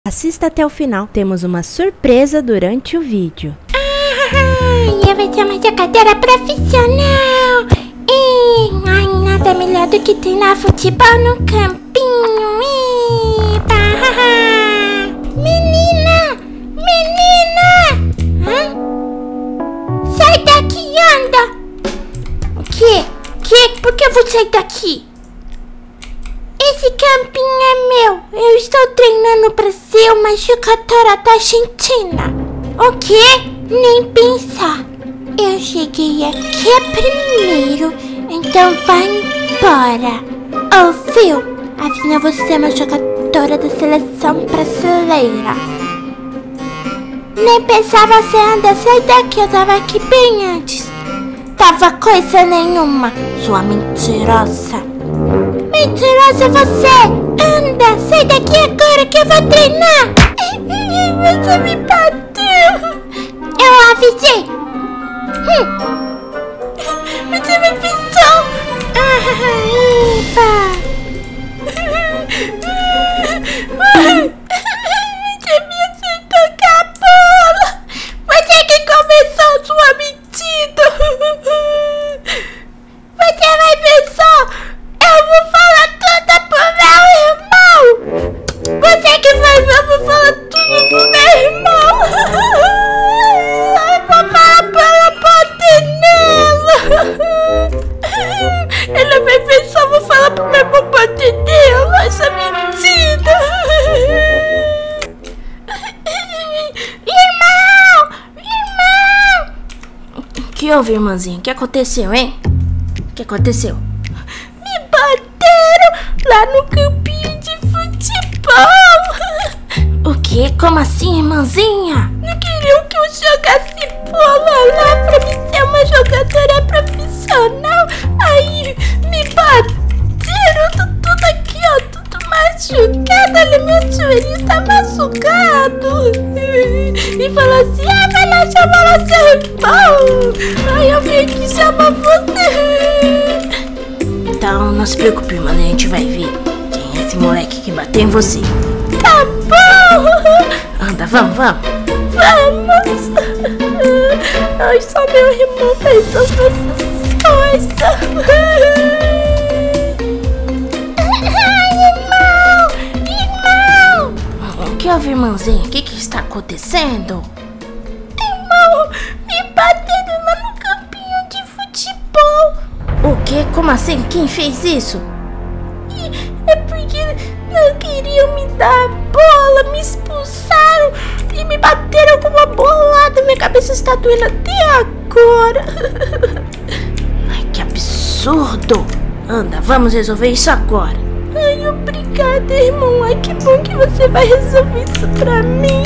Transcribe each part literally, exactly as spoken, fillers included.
Assista até o final, temos uma surpresa durante o vídeo. Ah, eu vou ser uma jogadora profissional. E, ai, nada melhor do que treinar futebol no campinho. Epa. Menina, menina. Hã? Sai daqui, anda. O quê? Que? Por que eu vou sair daqui? Esse campinho é meu. Eu estou treinando para ser uma jogadora da Argentina. O quê? Nem pensar. Eu cheguei aqui primeiro, então vai embora. Ouviu? Afinal você é uma jogadora da seleção brasileira. Nem pensava você andar, sai daqui, eu tava aqui bem antes. Tava coisa nenhuma, sua mentirosa. Mentirosa você! Anda, sai daqui agora que eu vou treinar! Você me bateu! Eu avisei! Hum. Você me pisou! Ah, epa! Você me aceitou com a bola! Você que começou sua mentira! Você vai ver só! Eu vou falar tudo pro meu irmão! Você que faz, eu vou falar tudo pro meu irmão! Eu vou falar para bater nela! Ela vai ver só, vou falar pro meu irmão bater nela! Essa mentira! Irmão! Irmão! O que houve, irmãzinha? O que aconteceu, hein? O que aconteceu? Lá no campinho de futebol. O quê? Como assim, irmãzinha? Não queriam que eu jogasse bola lá pra me ser uma jogadora profissional. Aí me bateram, tô tudo aqui, ó, tudo machucado. Olha, meu joelho tá machucado. E falou assim, ah, vai lá chamar lá seu irmão. Aí eu vim aqui chamar você. Então, não se preocupe, irmã, a gente vai ver quem é esse moleque que bateu em você. Tá bom! Anda, vamos, vamos! Vamos! Ai, só meu irmão fez essas coisas! Ai, irmão! Irmão! O que houve, irmãzinha? O que que está acontecendo? Irmão, me bateram lá no campinho de futebol! O quê? Como assim? Quem fez isso? É porque não queriam me dar a bola, me expulsaram e me bateram com uma bolada. Minha cabeça está doendo até agora. Ai, que absurdo! Anda, vamos resolver isso agora. Ai, obrigada, irmão. Ai, que bom que você vai resolver isso pra mim.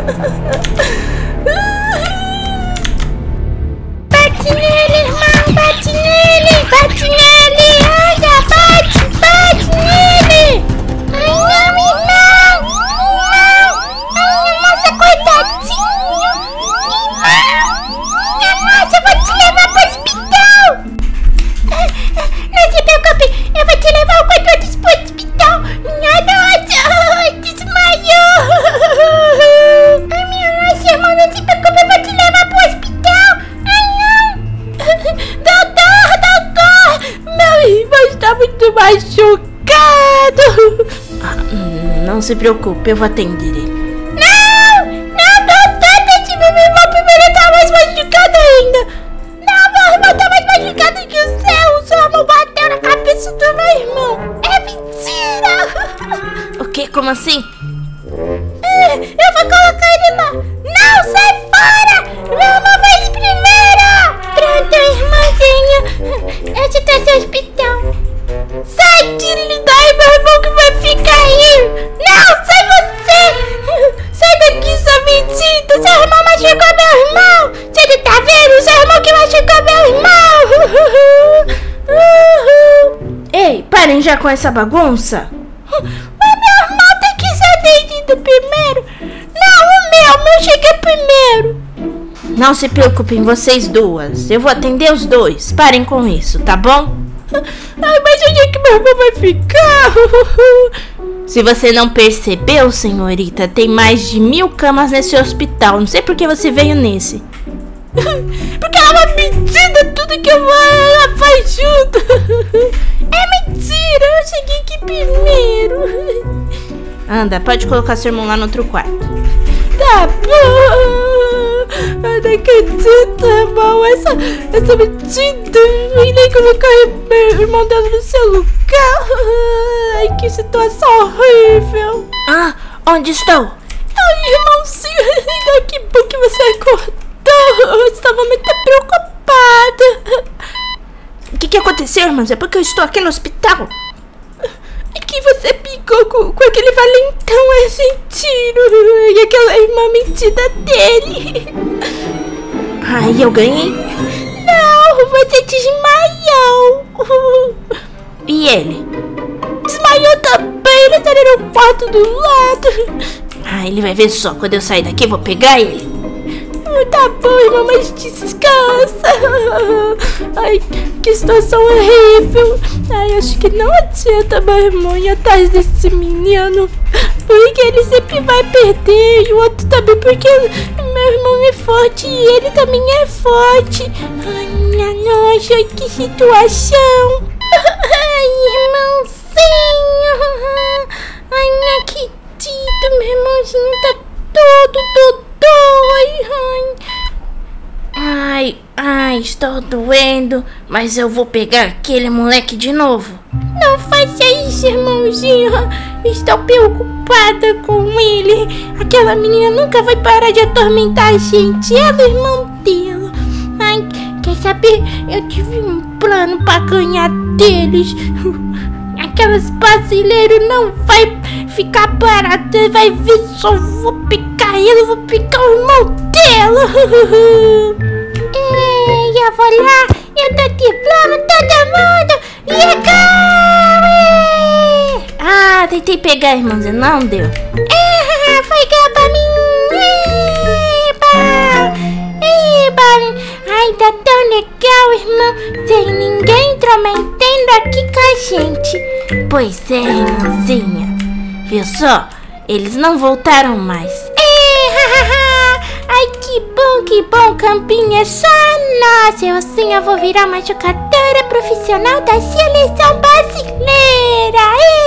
Bate nele, irmão, bate nele, bate nele, olha, bate, bate nele. Ai, não, irmão, irmão, ai, nossa, coitadinho, irmão, nossa, eu vou te levar pro hospital. Não se preocupe, eu vou te levar o quanto antes pro hospital. Nossa, desmaiou. Ai, minha nossa, irmão, não se preocupe, eu vou te levar pro hospital. Ai, não. Doutor, doutor, meu irmão está muito machucado. Ah, não se preocupe, eu vou atender ele. Não, não, doutor, deixe meu irmão primeiro, tá mais machucado ainda. Não, meu irmão tá mais machucado que o seu. O seu irmão bateu na cabeça do meu irmão. É mentira. O quê? Como assim? Eu vou colocar ele lá. Não, sai fora. Meu irmão vai ir primeiro. Pronto, irmãzinho. Eu te trouxe ao hospital. Sai de daí, meu irmão, que vai ficar aí. Não, sai você. Sai daqui, sua mentira. Seu irmão machucou meu irmão. Você tá vendo? Seu irmão que machucou meu irmão. Ei, parem já com essa bagunça. O meu irmão tem que ser atendido primeiro. Não, o meu, o meu chega primeiro. Não se preocupem, vocês duas. Eu vou atender os dois. Parem com isso, tá bom? Ai, mas onde é que meu irmão vai ficar? Se você não percebeu, senhorita, tem mais de mil camas nesse hospital. Não sei por que você veio nesse. Porque ela é uma mentira, tudo que eu vou, ela faz junto. É mentira, eu cheguei aqui primeiro. Anda, pode colocar seu irmão lá no outro quarto. Tá bom. Eu não acredito, irmão. Essa, essa mentira. E nem colocar o irmão dela no seu lugar. Ai, que situação horrível. Ah, onde estou? Ai, irmãozinho, que bom que você acordou. Eu estava muito preocupada. O que, que aconteceu, irmãos? É porque eu estou aqui no hospital. É que você picou com, com aquele valentão argentino e aquela irmã mentira dele. Ai, eu ganhei? Não, você desmaiou. E ele? Desmaiou também, ele está no quarto do lado. Ah, ele vai ver só. Quando eu sair daqui, eu vou pegar ele. Tá bom, irmão, mas descansa. Ai, que situação horrível. Ai, acho que não adianta meu irmão ir atrás desse menino, porque ele sempre vai perder. E o outro também, porque meu irmão é forte e ele também é forte. Ai, minha nossa, que situação. Ai, irmãozinho. Ai, não acredito, meu irmãozinho tá todo, todo. Ai, ai, estou doendo, mas eu vou pegar aquele moleque de novo. Não faça isso, irmãozinho. Estou preocupada com ele. Aquela menina nunca vai parar de atormentar a gente. Ela é irmão dela. Ai, quer saber? Eu tive um plano para ganhar deles. Aquelas brasileiros não vai ficar barata. Vai ver só, vou pegar ela, vou pegar o irmão dela. Ei, eu vou lá, eu tô driblando todo mundo. Legal! Ah, tentei pegar, irmãzinha, não deu. É, foi pra mim. Eba! Eba! Ai, tá tão legal, irmão. Sem ninguém intrometendo aqui com a gente. Pois é, irmãzinha. Viu só? Eles não voltaram mais. Ai, que bom, que bom. Campinho é só nossa. Eu sim, eu vou virar uma jogadora profissional da seleção brasileira.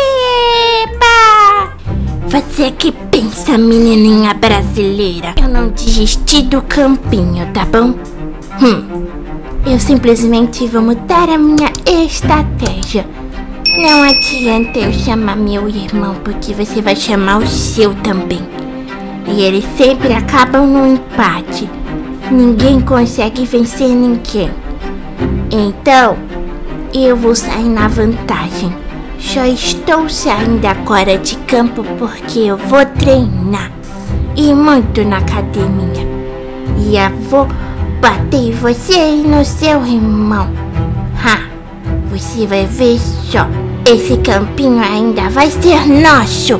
Eba! Você que pensa, menininha brasileira? Eu não desisti do campinho, tá bom? Hum, eu simplesmente vou mudar a minha estratégia. Não adianta eu chamar meu irmão, porque você vai chamar o seu também. E eles sempre acabam no empate. Ninguém consegue vencer ninguém. Então, eu vou sair na vantagem. Só estou saindo agora de campo porque eu vou treinar. E muito na academia. E eu vou bater você e no seu irmão. Ha! Você vai ver só. Esse campinho ainda vai ser nosso.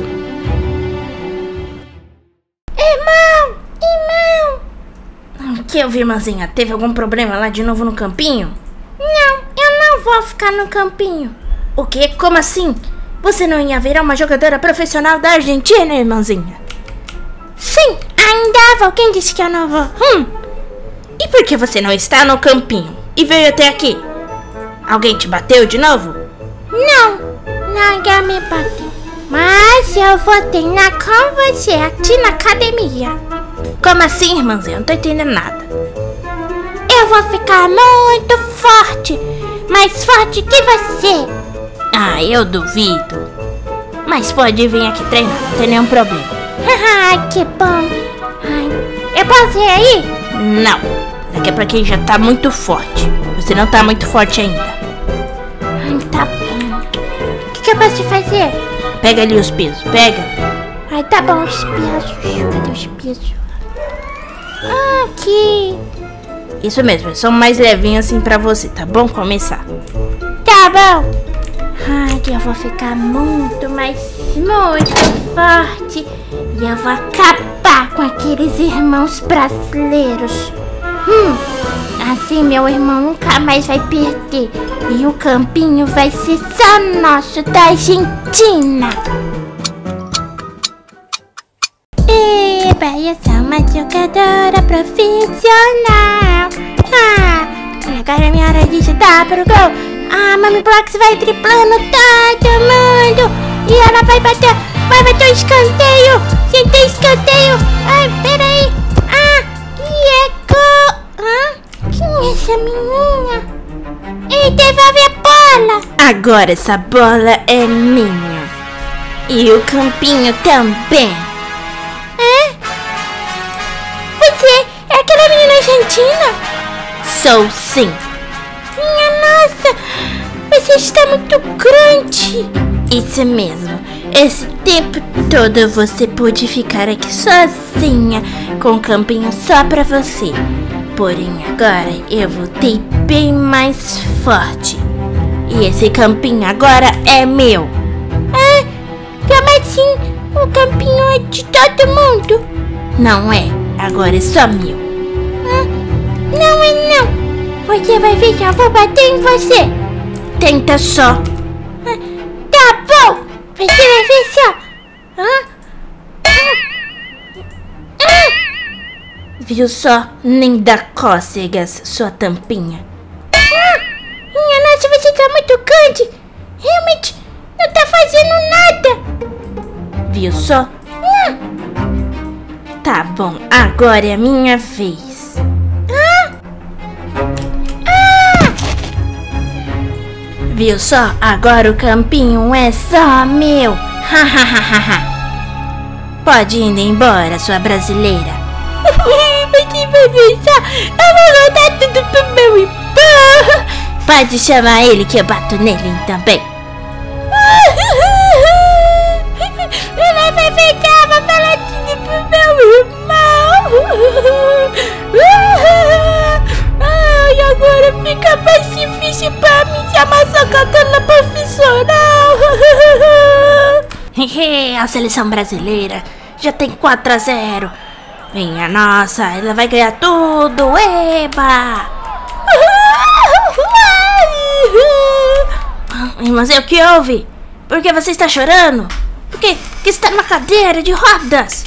Irmão! Irmão! O que eu vi, irmãzinha? Teve algum problema lá de novo no campinho? Não, eu não vou ficar no campinho. O quê? Como assim? Você não ia virar uma jogadora profissional da Argentina, irmãzinha? Sim, ainda vou. Quem disse que eu não vou? Hum. E por que você não está no campinho e veio até aqui? Alguém te bateu de novo? Não, ninguém me bateu. Mas eu vou treinar com você aqui na academia. Como assim, irmãzinha? Eu não tô entendendo nada. Eu vou ficar muito forte. Mais forte que você. Ah, eu duvido. Mas pode vir aqui treinar, não tem nenhum problema. Ai, que bom. Ai, eu posso ir aí? Não, daqui é pra quem já tá muito forte. Você não tá muito forte ainda. Ai, tá bom. O que, que eu posso fazer? Pega ali os pesos, pega. Ai, tá bom, os pesos. Cadê os pesos? Ah, aqui. Isso mesmo, são mais levinhos assim pra você, tá bom? Começar. Tá bom. Ai, eu vou ficar muito, mas muito forte. E eu vou acabar com aqueles irmãos brasileiros. Hum, assim meu irmão nunca mais vai perder. E o campinho vai ser só nosso, da Argentina. Eba, eu sou uma jogadora profissional. Ah, agora é minha hora de chutar pro gol. Ah, Mami Blox vai driblando todo mundo. E ela vai bater, vai bater o escanteio. Sem ter escanteio. Ai, peraí. Ah, e é gol. Ah, quem é essa menina? Ei, devolve a bola. Agora essa bola é minha. E o campinho também. É? Você é aquela menina argentina? Sou sim. Minha nossa, você está muito grande. Isso mesmo. Esse tempo todo você pôde ficar aqui sozinha, com o campinho só pra você. Porém agora eu voltei bem mais forte. E esse campinho agora é meu. Ah, como assim? O campinho é de todo mundo? Não é, agora é só meu. Ah, não é não. Você vai ver que eu vou bater em você. Tenta só. Ah, tá bom. Você vai ver só. Ah, ah, ah. Viu só? Nem dá cócegas, sua tampinha. Ah, minha nossa, você tá muito grande. Realmente não tá fazendo nada. Viu só? Ah. Tá bom, agora é a minha vez. Ah. Ah. Viu só? Agora o campinho é só meu. Hahaha. Pode ir embora, sua brasileira. Você vai pensar, eu vou voltar tudo pro meu irmão. Pode chamar ele que eu bato nele também. Ele vai pensar, vou falar tudo pro meu irmão. Ai, agora fica mais difícil pra mim chamar jogadora profissional. A seleção brasileira já tem quatro a zero. Minha nossa, ela vai ganhar tudo, eba! Irmãs, o que houve? Por que você está chorando? Por que, que está numa cadeira de rodas?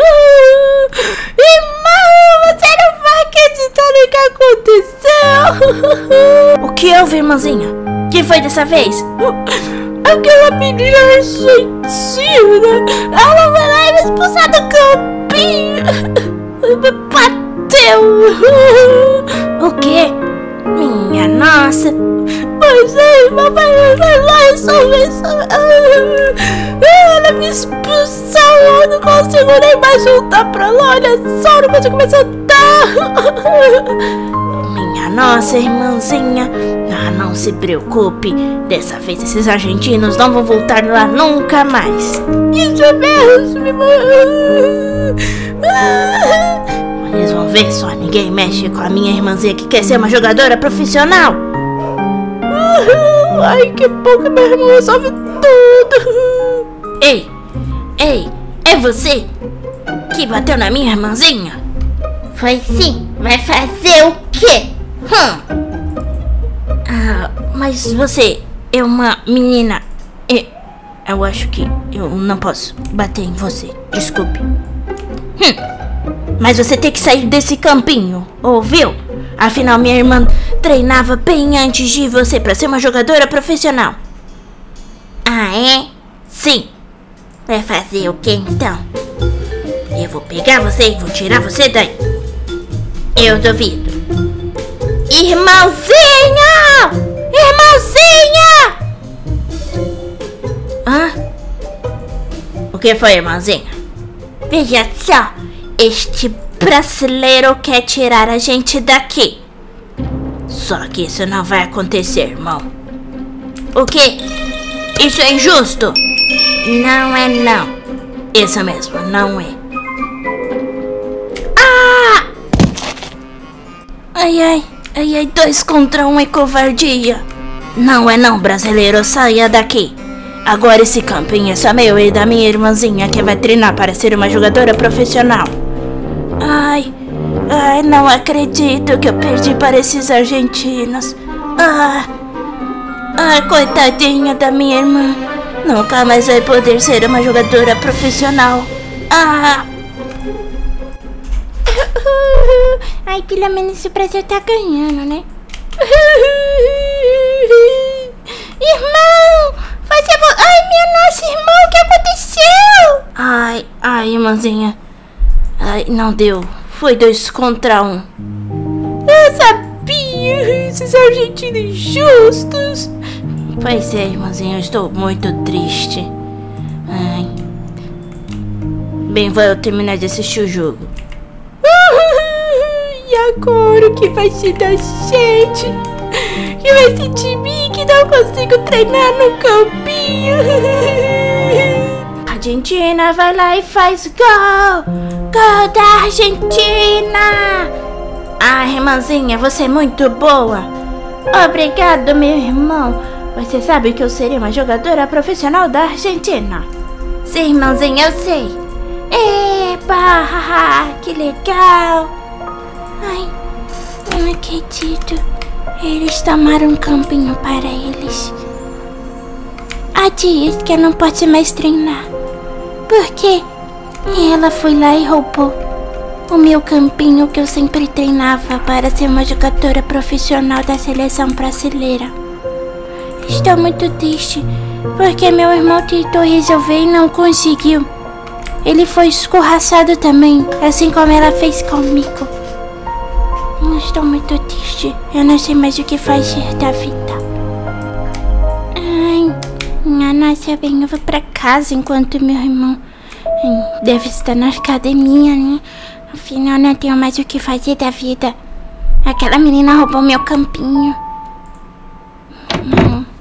Irmão, você não vai acreditar no que aconteceu. O que houve, irmãzinha? O que foi dessa vez? Aquela menina argentina, ela vai lá e me expulsar do campinho. Me bateu. O quê? Minha nossa. Mas aí, papai vai lá resolver isso. Ela me expulsou, eu não consigo nem mais voltar pra lá. Olha só, eu não consigo mais andar. Minha nossa, irmãzinha. Ah, não se preocupe. Dessa vez esses argentinos não vão voltar lá nunca mais. Isso mesmo. Eles vão ver só, ninguém mexe com a minha irmãzinha que quer ser uma jogadora profissional. Ai, que bom que meu irmão resolve tudo. Ei, ei, é você que bateu na minha irmãzinha? Foi sim, vai fazer o quê? Hum. Ah, mas você é uma menina. Eu, eu acho que eu não posso bater em você, desculpe. Hum. Mas você tem que sair desse campinho, ouviu? Afinal, minha irmã treinava bem antes de você pra ser uma jogadora profissional. Ah, é? Sim. Vai fazer o que então? Eu vou pegar você e vou tirar você daí. Eu duvido. Irmãozinha! Irmãozinha! Hã? O que foi, irmãzinha? Veja só, este brasileiro quer tirar a gente daqui. Só que isso não vai acontecer, irmão. O quê? Isso é injusto? Não é não. Isso mesmo, não é. Ah! Ai, ai, ai, ai, dois contra um é covardia. Não é não, brasileiro, saia daqui. Agora esse campinho é só meu e da minha irmãzinha que vai treinar para ser uma jogadora profissional. Ai, ai, não acredito que eu perdi para esses argentinos. Ah, ai, coitadinha da minha irmã. Nunca mais vai poder ser uma jogadora profissional. Ah, Ai, pelo menos o Brasil tá ganhando, né? Irmão! Você... vo- Ai, minha nossa, irmão, o que aconteceu? Ai, ai, irmãzinha. Ai, não deu. Foi dois contra um. Eu sabia! Esses argentinos injustos! Pois é, irmãzinha, eu estou muito triste. Ai. Bem, vou eu terminar de assistir o jogo. E agora o que vai ser da gente? Que vai ser de mim que não consigo treinar no campinho? A Argentina vai lá e faz gol! Gol da Argentina! Ah, irmãzinha, você é muito boa! Obrigado, meu irmão! Você sabe que eu seria uma jogadora profissional da Argentina? Sim, irmãzinha, eu sei! Epa, que legal! Ai, não acredito! Eles tomaram um campinho para eles. Há dias que eu não posso mais treinar. Por quê? E ela foi lá e roubou o meu campinho que eu sempre treinava para ser uma jogadora profissional da seleção brasileira. Estou muito triste, porque meu irmão tentou resolver e não conseguiu. Ele foi escorraçado também, assim como ela fez comigo. Eu estou muito triste, eu não sei mais o que fazer da vida. Ai, minha nossa, bem, eu vou pra casa enquanto meu irmão deve estar na academia, né? Afinal, não tenho mais o que fazer da vida. Aquela menina roubou meu campinho. Não.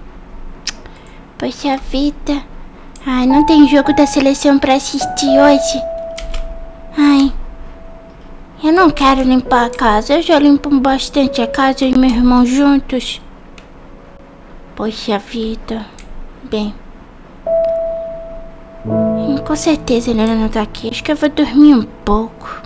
Poxa vida. Ai, não tem jogo da seleção pra assistir hoje. Ai. Eu não quero limpar a casa. Eu já limpo bastante a casa e meu irmão juntos. Poxa vida. Bem. Com certeza ele não tá aqui. Acho que eu vou dormir um pouco.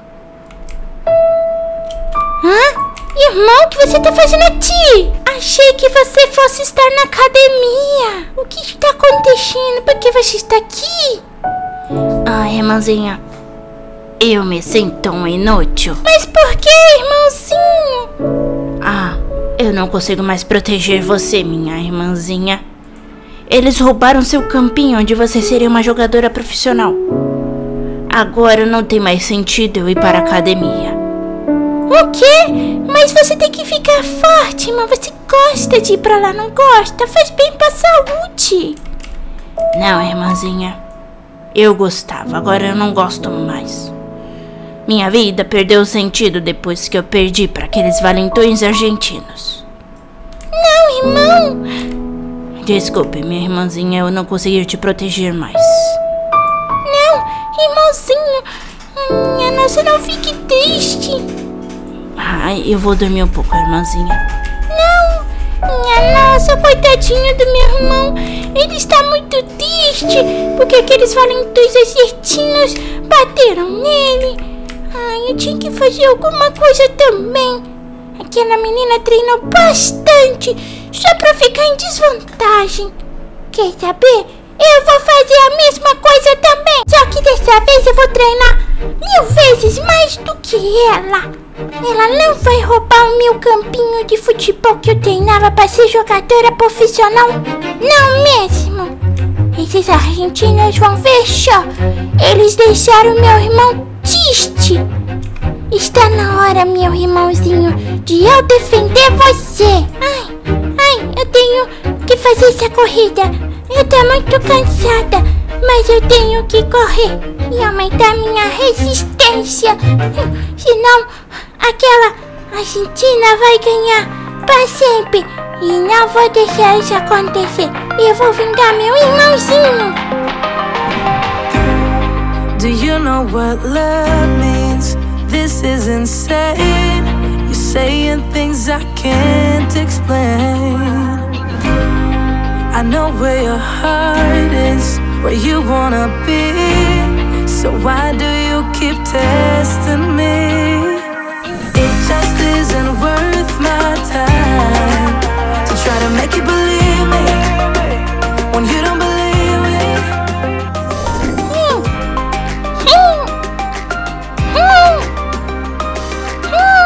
Hã? Irmão, o que você tá fazendo aqui? Achei que você fosse estar na academia. O que está acontecendo? Por que você está aqui? Ai, irmãzinha, eu me sinto um inútil. Mas por que, irmãozinho? Ah, eu não consigo mais proteger você, minha irmãzinha. Eles roubaram seu campinho onde você seria uma jogadora profissional. Agora não tem mais sentido eu ir para a academia. O quê? Mas você tem que ficar forte, irmão. Você gosta de ir pra lá, não gosta? Faz bem pra saúde. Não, irmãzinha. Eu gostava, agora eu não gosto mais. Minha vida perdeu sentido depois que eu perdi para aqueles valentões argentinos. Não, irmão. Desculpe, minha irmãzinha, eu não consegui te proteger mais. Não, irmãozinho. Minha nossa, não fique triste. Ai, eu vou dormir um pouco, irmãzinha. Não, minha nossa, coitadinho do meu irmão. Ele está muito triste porque aqueles valentões argentinos bateram nele. Ai, eu tinha que fazer alguma coisa também. Aquela menina treinou bastante só pra ficar em desvantagem. Quer saber? Eu vou fazer a mesma coisa também. Só que dessa vez eu vou treinar mil vezes mais do que ela. Ela não vai roubar o meu campinho de futebol que eu treinava para ser jogadora profissional. Não mesmo. Esses argentinos vão ver só. Eles deixaram meu irmão triste. Está na hora, meu irmãozinho, de eu defender você. Ai, ai, eu tenho que fazer essa corrida. Eu tô muito cansada, mas eu tenho que correr e aumentar minha resistência. Senão, aquela Argentina vai ganhar para sempre. E não vou deixar isso acontecer. Eu vou vingar meu irmãozinho. Do you know what love means? This is insane. You're saying things I can't explain. I know where your heart is, where you wanna be. So why do you keep testing me? It just isn't worth my time to try to make you believe me when you don't believe me. Hum. Hum. Hum.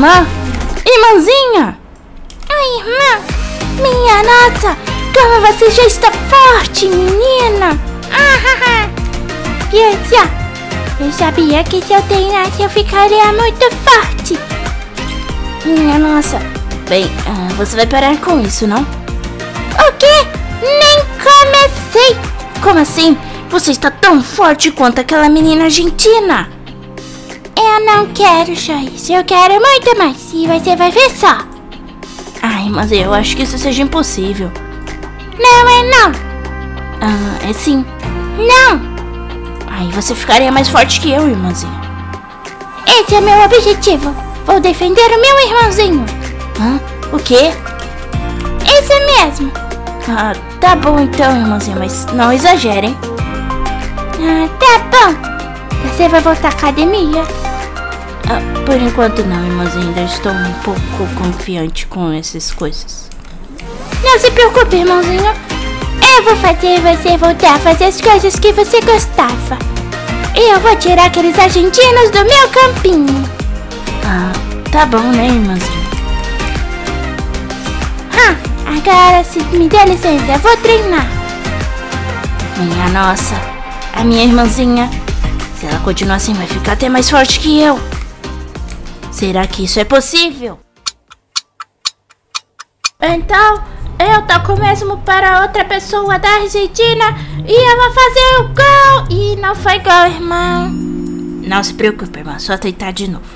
Irmã? Irmãzinha! Oi, irmã! Minha nossa! Como você já está forte, menina! Ah, Piazza, eu sabia que se eu treinasse eu ficaria muito forte. Minha nossa! Bem, uh, você vai parar com isso, não? O quê? Nem comecei! Como assim? Você está tão forte quanto aquela menina argentina! Eu não quero só isso, eu quero muito mais e você vai ver só. Ai, mas eu acho que isso seja impossível. Não é não. Ah, é sim. Não. Aí você ficaria mais forte que eu, irmãzinha. Esse é o meu objetivo. Vou defender o meu irmãozinho. Hã? O quê? Esse mesmo. Ah, tá bom então, irmãzinha, mas não exagerem. Ah, tá bom. Você vai voltar à academia? Ah, por enquanto não, irmãzinha. Ainda estou um pouco confiante com essas coisas. Não se preocupe, irmãozinho. Eu vou fazer você voltar a fazer as coisas que você gostava. E eu vou tirar aqueles argentinos do meu campinho. Ah, tá bom, né, irmãzinha? Ah, agora se me der licença, eu vou treinar. Minha nossa, a minha irmãzinha, se ela continuar assim, vai ficar até mais forte que eu. Será que isso é possível? Então, eu toco mesmo para outra pessoa da Argentina e eu vou fazer o gol. E não foi gol, irmão. Não se preocupe, irmã, só tentar de novo.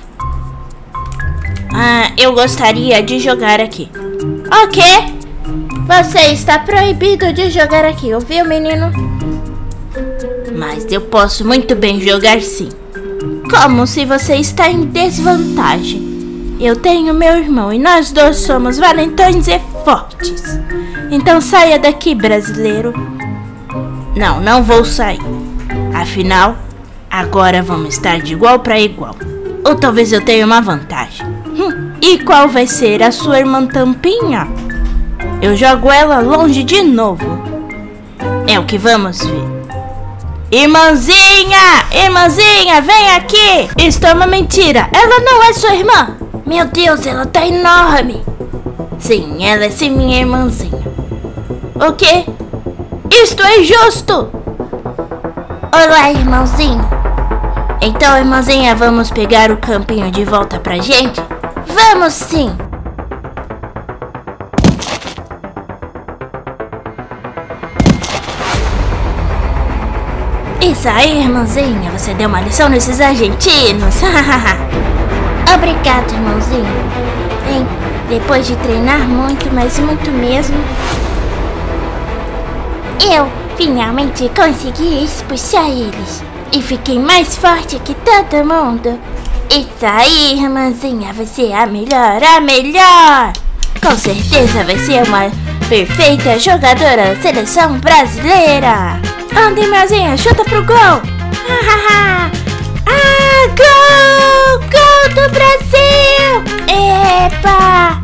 Ah, eu gostaria de jogar aqui. O quê? Você está proibido de jogar aqui, ouviu, menino? Mas eu posso muito bem jogar sim. Como se você está em desvantagem? Eu tenho meu irmão e nós dois somos valentões e fortes. Então saia daqui, brasileiro. Não, não vou sair. Afinal, agora vamos estar de igual para igual. Ou talvez eu tenha uma vantagem. Hum, e qual vai ser a sua irmã Tampinha? Eu jogo ela longe de novo. É o que vamos ver. Irmãzinha! Irmãzinha, vem aqui! Isso é uma mentira. Ela não é sua irmã. Meu Deus, ela tá enorme. Sim, ela é sim minha irmãzinha. O quê? Isto é injusto. Olá, irmãozinho. Então, irmãzinha, vamos pegar o campinho de volta pra gente? Vamos sim. Isso aí, irmãzinha, você deu uma lição nesses argentinos. Obrigado, irmãozinho. Bem, depois de treinar muito, mas muito mesmo, eu finalmente consegui expulsar eles. E fiquei mais forte que todo mundo. Isso aí, irmãzinha, você é a melhor, a melhor. Com certeza vai ser uma perfeita jogadora da seleção brasileira. Anda, irmãzinha, chuta pro gol. Ah, gol! Gol do Brasil! Epa!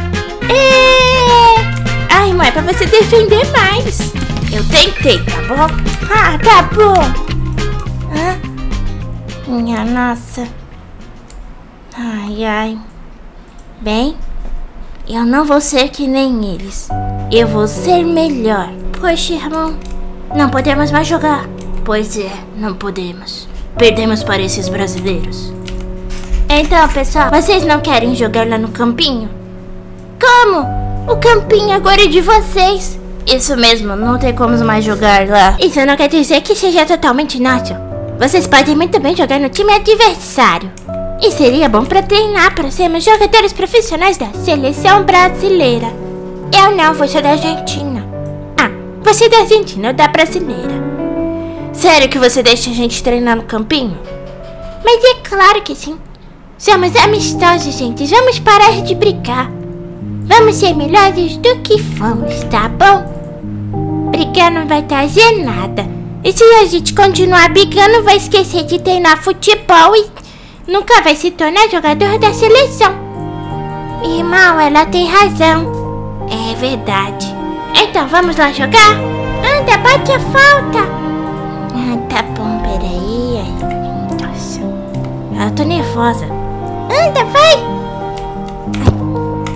E... Ai, mãe, é pra você defender mais. Eu tentei, tá bom? Ah, tá bom. Ah, minha nossa. Ai, ai. Bem, eu não vou ser que nem eles. Eu vou ser melhor. Poxa, irmão, não podemos mais jogar. Pois é, não podemos. Perdemos para esses brasileiros. Então, pessoal, vocês não querem jogar lá no campinho? Como? O campinho agora é de vocês. Isso mesmo, não tem como mais jogar lá. Isso não quer dizer que seja totalmente nosso. Vocês podem muito bem jogar no time adversário. E seria bom para treinar para sermos jogadores profissionais da seleção brasileira. Eu não, vou ser da Argentina. Ah, você é da Argentina ou da brasileira? Sério que você deixa a gente treinar no campinho? Mas é claro que sim. Somos amistosos, gente. Vamos parar de brigar. Vamos ser melhores do que fomos, tá bom? Brigar não vai trazer nada. E se a gente continuar brigando, vai esquecer de treinar futebol e nunca vai se tornar jogador da seleção. Irmão, ela tem razão. É verdade. Então vamos lá jogar? Anda, bate a falta. Ah, tá bom, peraí. Nossa, eu tô nervosa. Anda, vai.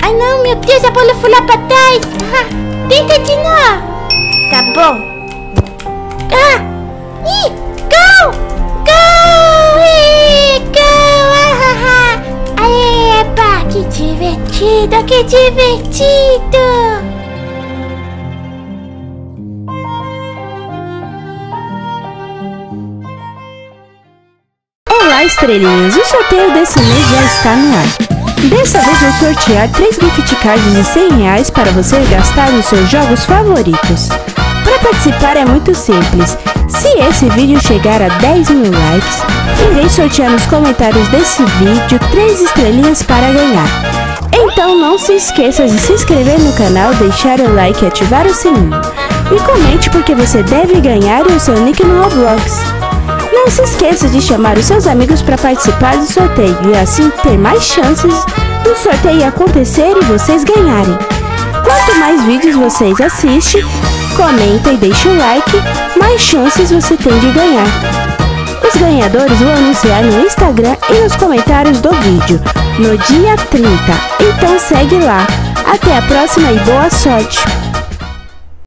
Ai não, meu Deus, a bola foi lá pra trás. Ah, tenta de novo. Tá bom. Ah, ih, gol, gol, ih, gol, ah, ah, ah. Aê, eba, que divertido, que divertido. Olá, estrelinhas! O sorteio desse mês já está no ar. Dessa vez vou sortear três gift cards de cem reais para você gastar nos seus jogos favoritos. Para participar é muito simples. Se esse vídeo chegar a dez mil likes, irei sortear nos comentários desse vídeo três estrelinhas para ganhar. Então não se esqueça de se inscrever no canal, deixar o like e ativar o sininho. E comente porque você deve ganhar o seu nick no Roblox. Não se esqueça de chamar os seus amigos para participar do sorteio e assim ter mais chances do sorteio acontecer e vocês ganharem. Quanto mais vídeos vocês assistem, comenta e deixa o like, mais chances você tem de ganhar. Os ganhadores vou anunciar no Instagram e nos comentários do vídeo, no dia trinta. Então segue lá. Até a próxima e boa sorte!